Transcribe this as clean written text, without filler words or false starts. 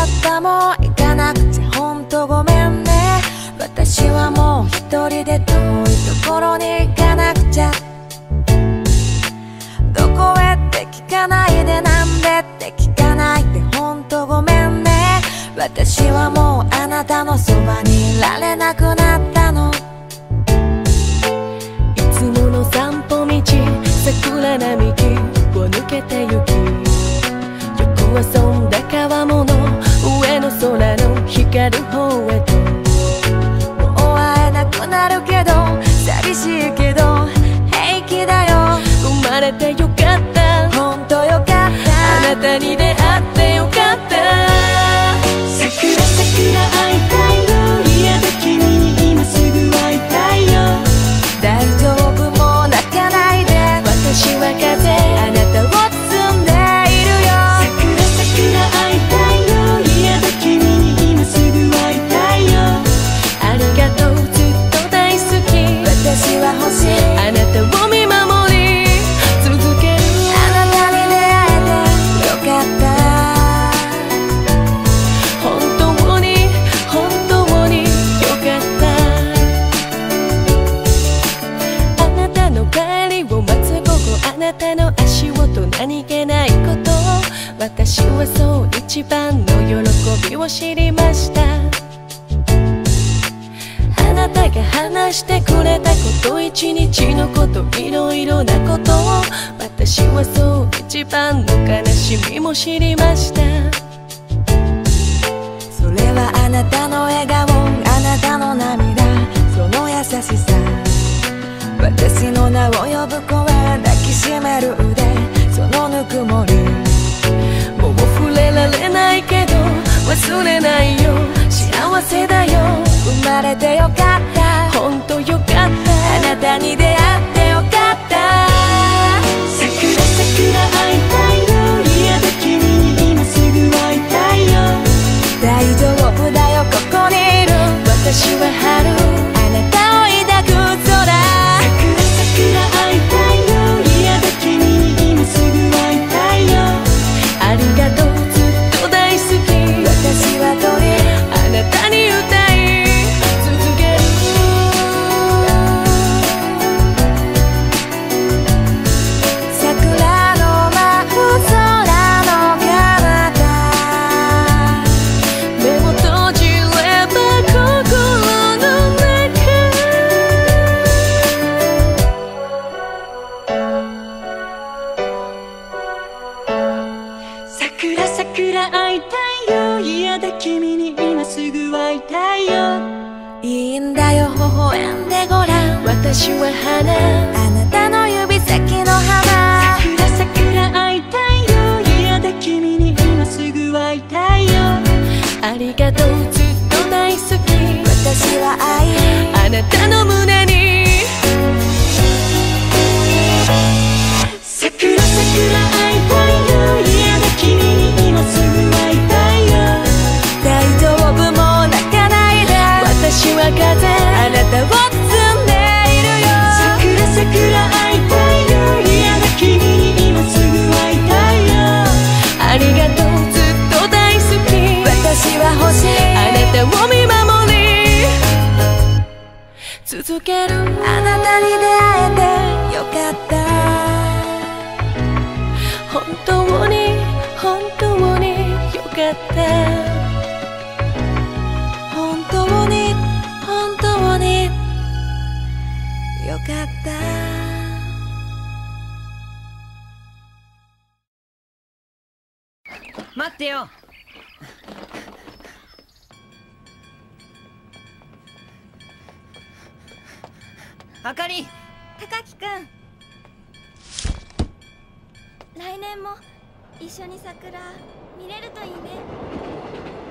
ったもう行かなくちゃほんとごめんね。私はもう一人で遠いところに行かなくちゃ。どこへって聞かないで、なんでって聞かないでほんとごめんね。私はもうあなたのそばにいられなくなったの。 いつもの散歩道、桜並木を抜けてゆき、よく遊んだ川面の上の空の光る方へと。 もう会えなくなるけど寂しいけど平気だよ。 生まれてよかった、 ほんとよかった。 あなたに出会ってよかった。桜桜会いたいよ、嫌だ君に今すぐ会いたいよ。 大丈夫もう泣かないで、 私は風、 あなたを包んでいるよ。 桜桜会いたいよ、嫌だ君に今すぐ会いたいよ。ありがとうずっと大好き、 私は欲しい、 あなたを見守り続ける。 あなたに出会えてよかった。 本当に本当によかった。あなたの帰りを待つ午後、あなたの足音何気ないこと、私はそう一番の喜びを知りました。あなたが話してくれたこと、一日のこと、いろいろなことを、私はそう一番の悲しみも知りました。 それはあなたの笑顔、あなたの涙、その優しさ。私の名を呼ぶ声、抱きしめる腕、そのぬくもり。 もう触れられないけど忘れないよ、幸せだよ。 生まれてよかった、 ほんとよかった。 あなたに出会ってよかった。 桜桜会いたいよ、嫌だ君に今すぐ会いたいよ。 大丈夫だよここにいる、 私は春、 あなたを抱く空。 桜桜会いたいよ、嫌だ君に今すぐ会いたいよ。ありがとうずっと大好き、 私は鳥、 あなたに歌い続ける。 桜の舞う空の彼方、 目を閉じれば心の中。桜桜会いたいよ、嫌だ君に今すぐ会いたいよ。 いいんだよ微笑んでごらん、 私は花、 あなたの指先の花。 桜桜会いたいよ、嫌だ君に今すぐ会いたいよ。ありがとうずっと大好き、 私は愛、 あなたの胸に。桜桜会いたいよ、嫌だ君に今すぐ会いたいよ。 大丈夫もう泣かないで、 私は風、 あなたを包んでいるよ。 桜桜会いたいよ、嫌だ君に今すぐ会いたいよ。ありがとうずっと大好き、 私は欲しい、 あなたを見守り続ける。 あなたに出会えてよかった。 本当に本当によかった。 本当に本当によかった。 待ってよ。あかり。 高木くん、来年も一緒に桜見れるといいね。